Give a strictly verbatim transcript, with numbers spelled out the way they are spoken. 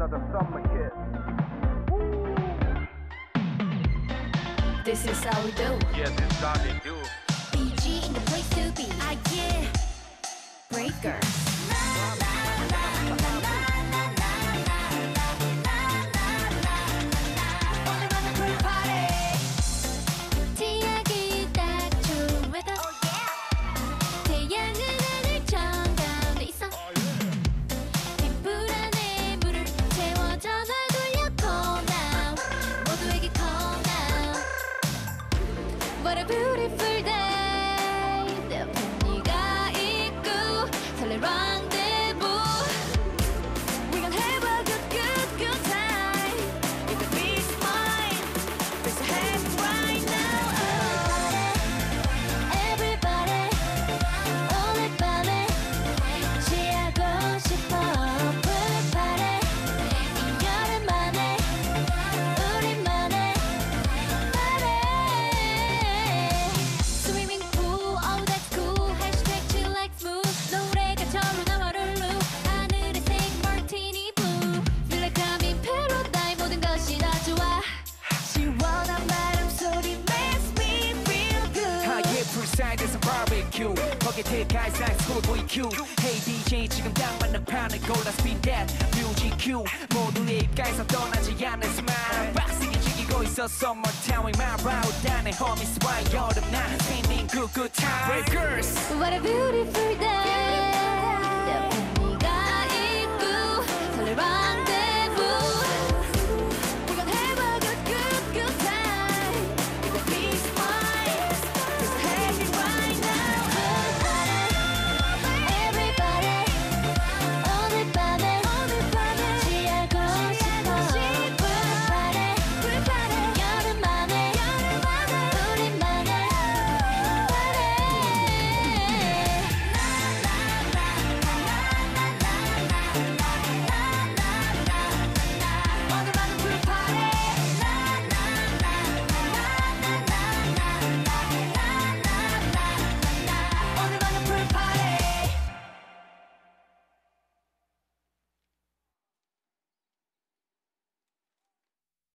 another summer hit. This is how we do. Yeah, this is how they do. B G in the place to be. I get breakers. What a beautiful day. 내 옆에 네가 있고 설레 rendezvous. We gon' have a good good good time. You could be mine. Raise your hands right now. Everybody, 오늘 밤에 취하고 싶어. Pool party. 이 여름만에 우리만의 사이드에서 barbecue 거기에 대가에 쌓인 schoolboy Q Hey 디제이 지금 딱 맞는 판을 골라 spin that 뮤직 Q 모두의 입가에서 떠나지 않는 smile 빡세게 즐기고 있어 summertime with my brow down and homies why 여름 나 spinning good good time Breakers What a beautiful day.